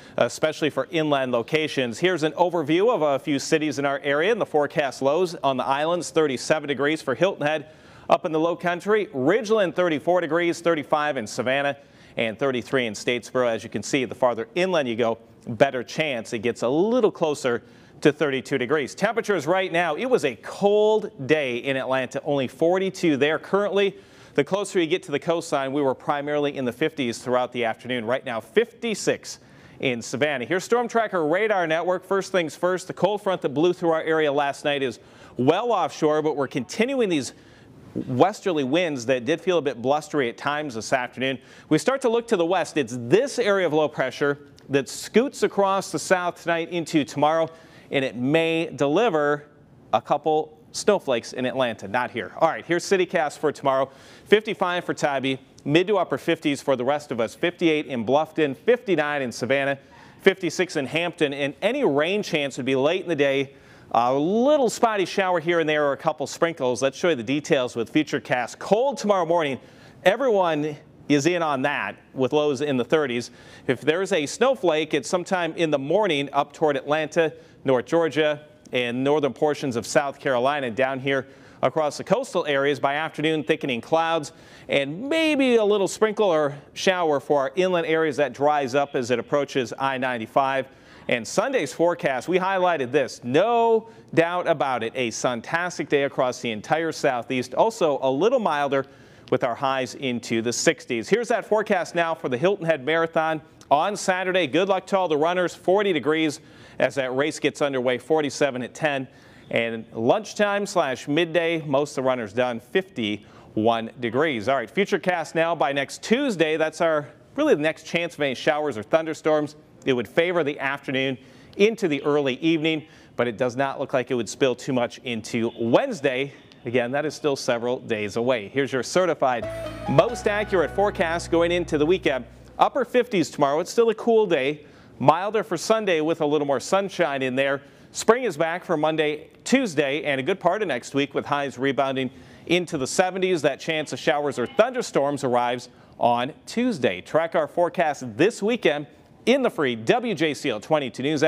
especially for inland locations. Here's an overview of a few cities in our area and the forecast lows. On the islands, 37 degrees for Hilton Head. Up in the low country, Ridgeland 34 degrees, 35 in Savannah, and 33 in Statesboro. As you can see, the farther inland you go, better chance it gets a little closer to 32 degrees. Temperatures right now, it was a cold day in Atlanta, only 42 there currently. The closer you get to the coastline, we were primarily in the 50s throughout the afternoon. Right now, 56 in Savannah. Here's Storm Tracker Radar Network. First things first, the cold front that blew through our area last night is well offshore, but we're continuing these westerly winds that did feel a bit blustery at times this afternoon. We start to look to the west. It's this area of low pressure that scoots across the south tonight into tomorrow, and it may deliver a couple snowflakes in Atlanta. Not here. All right, here's CityCast for tomorrow. 55 for Tybee, mid to upper 50s for the rest of us. 58 in Bluffton, 59 in Savannah, 56 in Hampton, and any rain chance would be late in the day. A little spotty shower here and there or a couple sprinkles. Let's show you the details with Futurecast. Cold tomorrow morning. Everyone is in on that with lows in the 30s. If there's a snowflake, it's sometime in the morning up toward Atlanta, North Georgia, and northern portions of South Carolina. Down here across the coastal areas by afternoon, thickening clouds and maybe a little sprinkle or shower for our inland areas. That dries up as it approaches I-95. And Sunday's forecast, we highlighted this. No doubt about it, a suntastic day across the entire southeast. Also a little milder with our highs into the 60s. Here's that forecast now for the Hilton Head Marathon on Saturday. Good luck to all the runners. 40 degrees as that race gets underway, 47 at 10. And lunchtime / midday, most of the runners done, 51 degrees. All right, Futurecast now by next Tuesday. That's really the next chance of any showers or thunderstorms. It would favor the afternoon into the early evening, but it does not look like it would spill too much into Wednesday. Again, that is still several days away. Here's your certified most accurate forecast going into the weekend. Upper 50s tomorrow. It's still a cool day. Milder for Sunday with a little more sunshine in there. Spring is back for Monday, Tuesday, and a good part of next week with highs rebounding into the 70s. That chance of showers or thunderstorms arrives on Tuesday. Track our forecast this weekend in the free WJCL 22 News app.